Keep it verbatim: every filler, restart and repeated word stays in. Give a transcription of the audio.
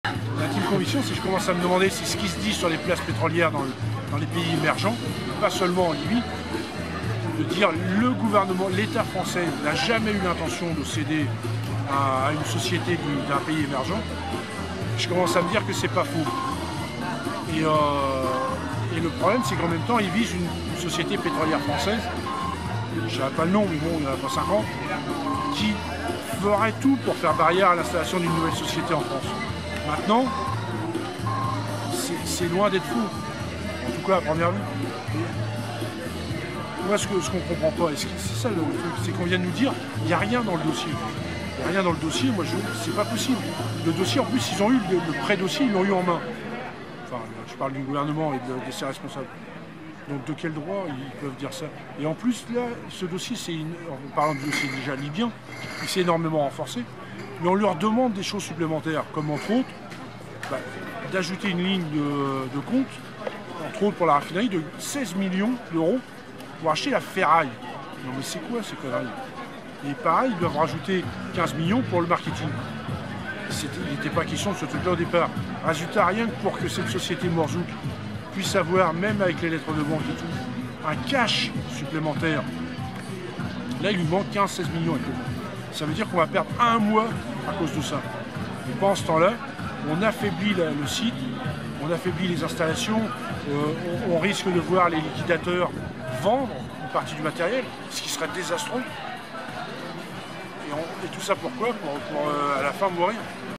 L'intime conviction, c'est que je commence à me demander si ce qui se dit sur les places pétrolières dans, le, dans les pays émergents, pas seulement en Libye, de dire le gouvernement, l'État français n'a jamais eu l'intention de céder à, à une société d'un pays émergent. Je commence à me dire que c'est pas faux. Et, euh, et le problème, c'est qu'en même temps, ils visent une, une société pétrolière française, je ne dirais pas le nom, mais bon, il y en a pas cinq ans, qui ferait tout pour faire barrière à l'installation d'une nouvelle société en France. Maintenant, c'est loin d'être fou, en tout cas à première vue. Moi, ce qu'on ce qu'on comprend pas, c'est ça le truc, c'est qu'on vient de nous dire il n'y a rien dans le dossier. Il n'y a rien dans le dossier, moi, c'est pas possible. Le dossier, en plus, ils ont eu le, le pré-dossier, ils l'ont eu en main. Enfin, je parle du gouvernement et de, de ses responsables. Donc, de quel droit ils peuvent dire ça? Et en plus, là, ce dossier, c'est en parlant du dossier déjà libyen, il s'est énormément renforcé, mais on leur demande des choses supplémentaires, comme entre autres, bah, d'ajouter une ligne de, de compte, entre autres pour la raffinerie, de seize millions d'euros pour acheter la ferraille. Non mais c'est quoi ces conneries? Et pareil, ils doivent rajouter quinze millions pour le marketing. Il n'était pas question de ce truc-là au départ. Résultat, rien que pour que cette société Mourzouk puisse avoir, même avec les lettres de banque et tout, un cash supplémentaire. Là, il lui manque quinze seize millions. Et tout. Ça veut dire qu'on va perdre un mois à cause de ça. Et pendant ce temps-là, on affaiblit la, le site, on affaiblit les installations, euh, on, on risque de voir les liquidateurs vendre une partie du matériel, ce qui serait désastreux. Et, on, et tout ça pourquoi? Pour, pour euh, à la fin mourir.